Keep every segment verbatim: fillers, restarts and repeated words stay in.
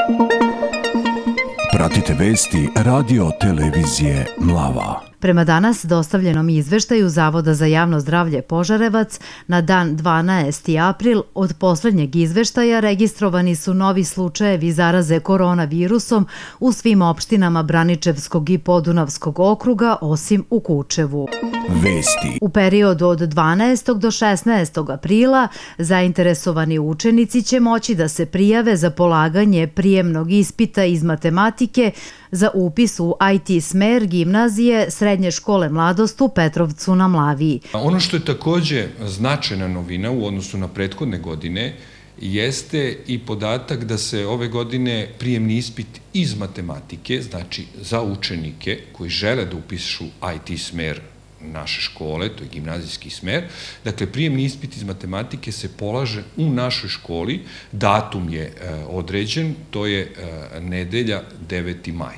Pratite vesti radio televizije Mlava. Prema danas dostavljenom izveštaju Zavoda za javno zdravlje Požarevac, na dan dvanaesti april od poslednjeg izveštaja registrovani su novi slučajevi zaraze koronavirusom u svim opštinama Braničevskog i Podunavskog okruga, osim u Kučevu. Vesti. U periodu od dvanaestog do šesnaestog aprila zainteresovani učenici će moći da se prijave za polaganje prijemnog ispita iz matematike za upis u I T smer gimnazije Srednje škole Mladost u Petrovcu na Mlavi. Ono što je takođe značajna novina u odnosu na prethodne godine jeste i podatak da se ove godine prijemni ispit iz matematike, znači za učenike koji žele da upišu I T smer naše škole, to je gimnazijski smer. Dakle, prijemni ispit iz matematike se polaže u našoj školi, datum je određen, to je nedelja deveti maj.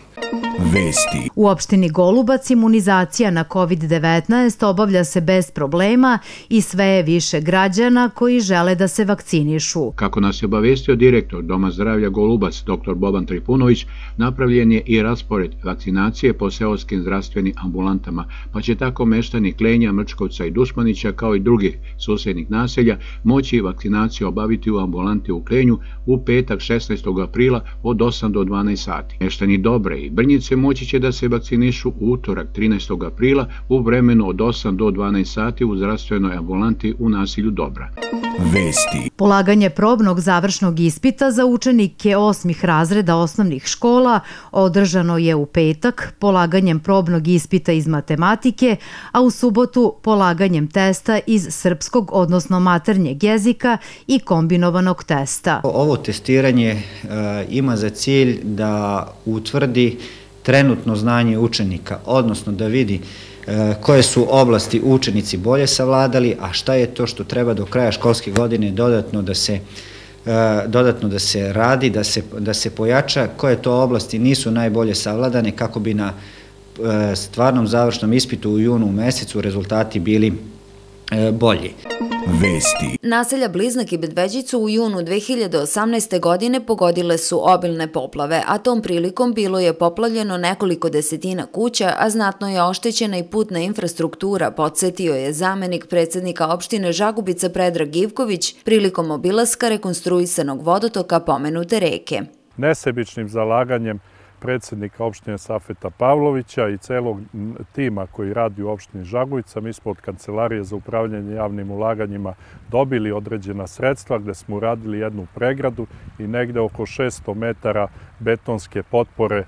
Vesti. U opštini Golubac imunizacija na kovid devetnaest obavlja se bez problema i sve je više građana koji žele da se vakcinišu. Kako nas je obavestio direktor Doma zdravlja Golubac, doktor Boban Tripunović, napravljen je i raspored vakcinacije po seoskim zdravstvenim ambulantama, pa će tako meštani Klenja, Mrčkovca i Dusmanića, kao i drugih susednih naselja, moći vakcinaciju obaviti u ambulanti u Klenju u petak šesnaestog aprila od osam do dvanaest sati. Meštani Dobre i Brnjice moći će da se vakcinišu u utorak trinaestog aprila u vremenu od osam do dvanaest sati u zdravstvenoj ambulanti u naselju Dobra. Vesti. Polaganje probnog završnog ispita za učenike osmih razreda osnovnih škola održano je u petak polaganjem probnog ispita iz matematike, a u subotu polaganjem testa iz srpskog, odnosno maternjeg jezika i kombinovanog testa. Ovo testiranje e, ima za cilj da utvrdi trenutno znanje učenika, odnosno da vidi e, koje su oblasti učenici bolje savladali, a šta je to što treba do kraja školske godine dodatno da se e, dodatno da se radi, da se, da se pojača, koje to oblasti nisu najbolje savladane kako bi na e, stvarnom završnom ispitu u junu mesecu rezultati bili e, bolji. Vesti. Naselja Bliznak i Medveđicu u junu dve hiljade osamnaeste. godine pogodile su obilne poplave, a tom prilikom bilo je poplavljeno nekoliko desetina kuća, a znatno je oštećena i putna infrastruktura, podsjetio je zamenik predsednika opštine Žagubica Predrag Ivković prilikom obilaska rekonstruisanog vodotoka pomenute reke. Nesebičnim zalaganjem predsednika opštine Safeta Pavlovića i celog tima koji radi u opštini Žagubica, mi smo od Kancelarije za upravljanje javnim ulaganjima dobili određena sredstva gde smo uradili jednu pregradu i negde oko šesto metara betonske potpore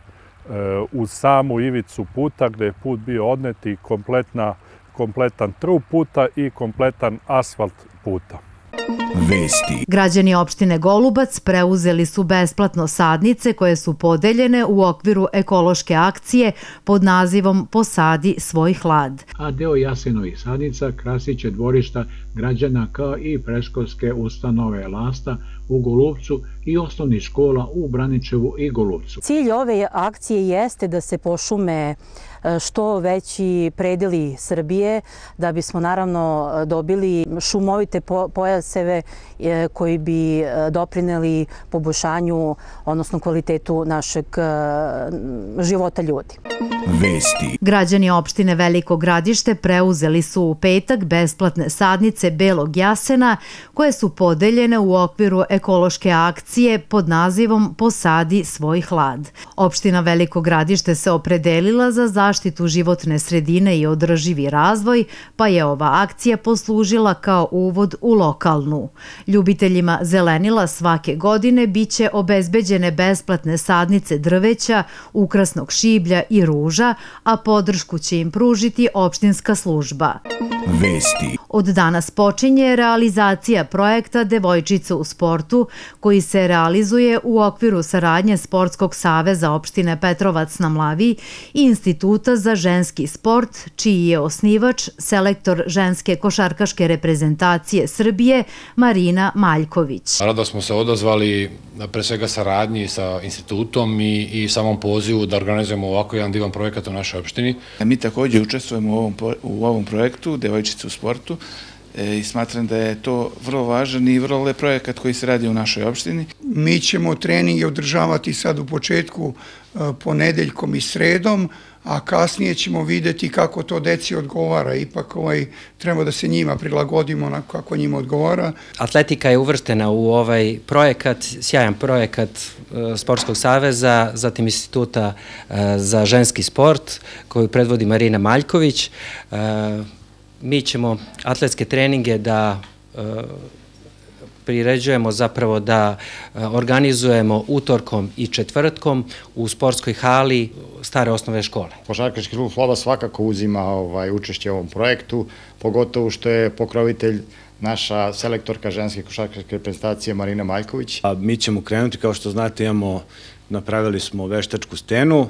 uz samu ivicu puta gde je put bio odnet i kompletna, kompletan trup puta i kompletan asfalt puta. Vesti. Građani opštine Golubac preuzeli su besplatno sadnice koje su podeljene u okviru ekološke akcije pod nazivom Posadi svoj hlad. A deo Jasenovih sadnica krasit će dvorišta građana kao i predškolske ustanove Lasta u Golubcu i osnovnih škola u Braničevu i Golubcu. Cilj ove akcije jeste da se pošume što veći predeli Srbije, da bismo naravno dobili šumovite pojaseve koji bi doprineli poboljšanju, odnosno kvalitetu našeg života ljudi. Vesti. Građani opštine Veliko Gradište preuzeli su u petak besplatne sadnice belog jasena koje su podeljene u okviru ekološke akcije pod nazivom Posadi svoj hlad. Opština Veliko Gradište se opredelila za zaštitu životne sredine i održivi razvoj, pa je ova akcija poslužila kao uvod u lokalnu. Ljubiteljima zelenila svake godine biće obezbeđene besplatne sadnice drveća, ukrasnog šiblja i ruža, a podršku će im pružiti opštinska služba. Vesti. Od danas počinje realizacija projekta Devojčica u sportu, koji se realizuje u okviru saradnje Sportskog saveza opštine Petrovac na Mlavi i Instituta za ženski sport, čiji je osnivač selektor ženske košarkaške reprezentacije Srbije Marina Maljković. Rado smo se odazvali pre svega saradnji sa institutom i, i samom pozivu da organizujemo ovako jedan divan projekat u našoj opštini. Mi također učestvujemo u ovom, u ovom projektu Devojčice u sportu i smatram da je to vrlo važan i vrlo lep projekat koji se radi u našoj opštini. Mi ćemo treninge održavati sad u početku ponedeljkom i sredom, a kasnije ćemo videti kako to deci odgovara. Ipak ovaj, treba da se njima prilagodimo onako kako njima odgovara. Atletika je uvrštena u ovaj projekat, sjajan projekat Sportskog saveza, zatim Instituta za ženski sport koju predvodi Marina Maljković. Mi ćemo atletske treninge da priređujemo, zapravo da organizujemo utorkom i četvrtkom u sportskoj hali stare osnovne škole. Košarkaški klub Sloba svakako uzima učešće u ovom projektu, pogotovo što je pokrovitelj naša selektorka ženske košarkaške reprezentacije Marina Maljković. Mi ćemo krenuti, kao što znate, imamo, napravili smo veštačku stenu,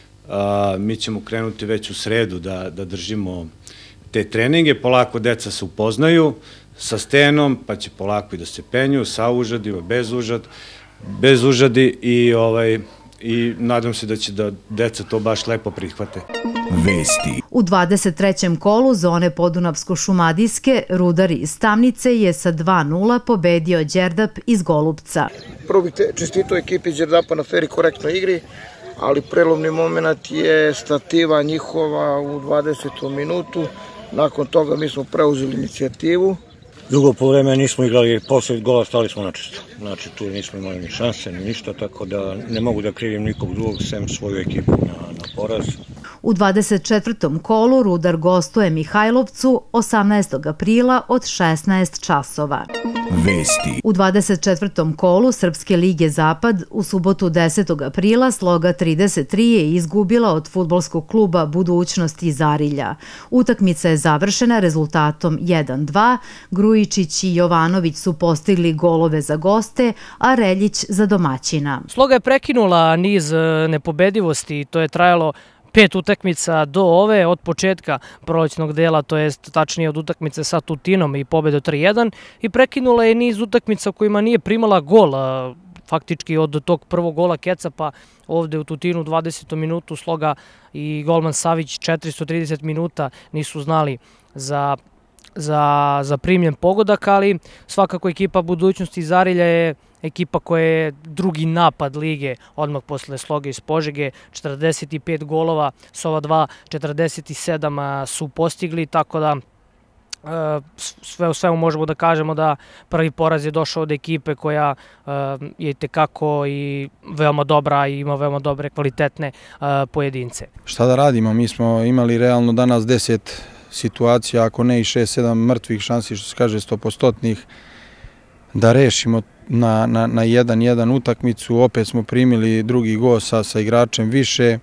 mi ćemo krenuti već u sredu da, da držimo te treninge, polako deca se upoznaju sa stenom, pa će polako i da se penju, sa užadima, bez užad, bez užadi i, ovaj, i nadam se da će da deca to baš lepo prihvate. Vesti. U dvadeset trećem kolu zone Podunavsko-Šumadijske Rudar iz Tamnice je sa dva nula pobedio Đerdap iz Golubca. Prvo bih čestitao ekipi Đerdapa na fer i korektnoj igri, ali prelomni moment je stativa njihova u dvadesetom minutu. Nakon toga mi smo preuzeli inicijativu. Drugo polovreme nismo igrali, posle gola stali smo načisto. Znači tu nismo imali ni šanse, ni ništa, tako da ne mogu da krivim nikog drugog, sem svoju ekipu na, na poraz. U dvadeset četvrtom kolu Rudar gostuje Mihajlovcu osamnaestog aprila od šesnaest časova. Vesti. U dvadeset četvrtom kolu Srpske lige Zapad u subotu desetog aprila Sloga trideset tri je izgubila od fudbalskog kluba Budućnost iz Arilja. Utakmica je završena rezultatom jedan dva, Grujičić i Jovanović su postigli golove za goste, a Reljić za domaćina. Sloga je prekinula niz nepobedivosti, to je trajalo pet utakmica do ove, od početka prolećnog dela, to jest tačnije od utakmice sa Tutinom i pobedo tri jedan, i prekinula je niz utakmica kojima nije primala gol, faktički od tog prvog gola Keca pa ovde u Tutinu u dvadesetom minutu Sloga i golman Savić četiristo trideset minuta nisu znali za za, za primljen pogodak, ali svakako ekipa Budućnosti iz Arilja je ekipa koja je drugi napad lige odmah posle Sloge iz Požege, četrdeset pet golova, s ova dva četrdeset sedam su postigli, tako da sve u svemu možemo da kažemo da prvi poraz je došao od ekipe koja je tekako i veoma dobra i ima veoma dobre kvalitetne pojedince. Šta da radimo? Mi smo imali realno danas deset situacija, ako ne i šest sedam mrtvih šansi, što se kaže stopostotnih, da rešimo na, na, na jedan jedan utakmicu. Opet smo primili drugi gol sa, sa igračem više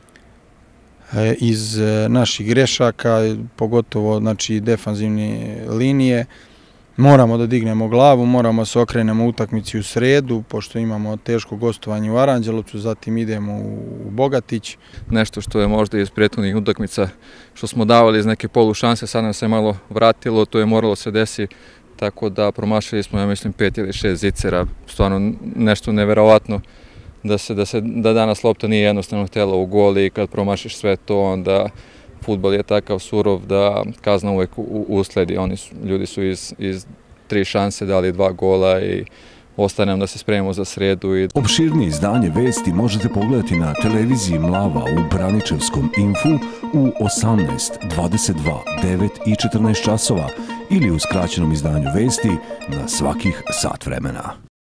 e, iz naših grešaka, pogotovo znači, defanzivne linije. Moramo da dignemo glavu, moramo se okrenemo utakmici u sredu, pošto imamo teško gostovanje u Aranđelovcu, zatim idemo u Bogatić. Nešto što je možda iz prethodnih utakmica što smo davali iz neke polu šanse, sad nam se malo vratilo, to je moralo se desi, tako da promašili smo, ja mislim, pet ili šest zicera, stvarno nešto neverovatno da se, da se da danas lopta nije jednostavno htjela u gol i kad promašiš sve to, onda fudbal je takav surov da kazna uvek usledi. Oni su, ljudi su iz, iz tri šanse dali dva gola i ostaje nam da se spremimo za sredu. I... Opširnije izdanje vesti možete pogledati na televiziji Mlava u Braničevskom Infu u osamnaest, dvadeset dva, devet i četrnaest časova ili u skraćenom izdanju vesti na svakih sat vremena.